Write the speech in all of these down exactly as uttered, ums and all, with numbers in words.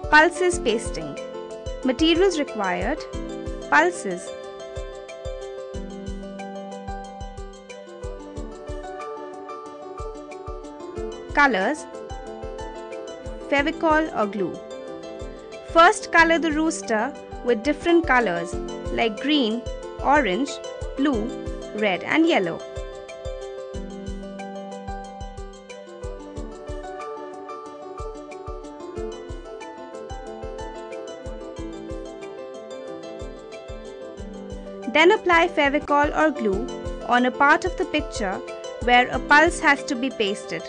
Pulses pasting. Materials required: pulses, colors, Fevicol or glue. First, color the rooster with different colors like green, orange, blue, red and yellow. Then apply Fevicol or glue on a part of the picture where a pulse has to be pasted.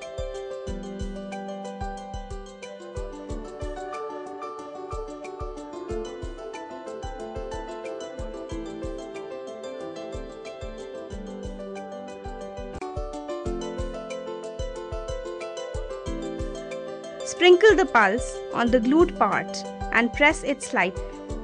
Sprinkle the pulse on the glued part and press it slightly.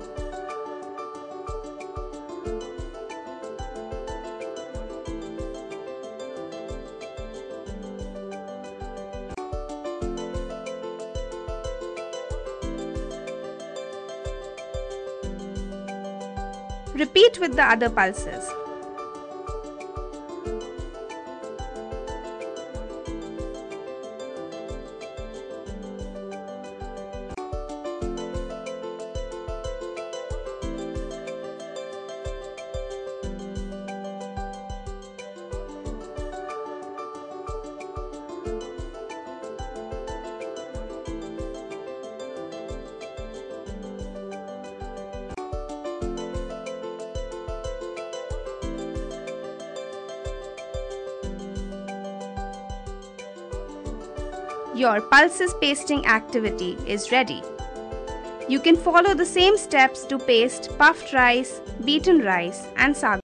Repeat with the other pulses. Your pulses pasting activity is ready. You can follow the same steps to paste puffed rice, beaten rice and sagu.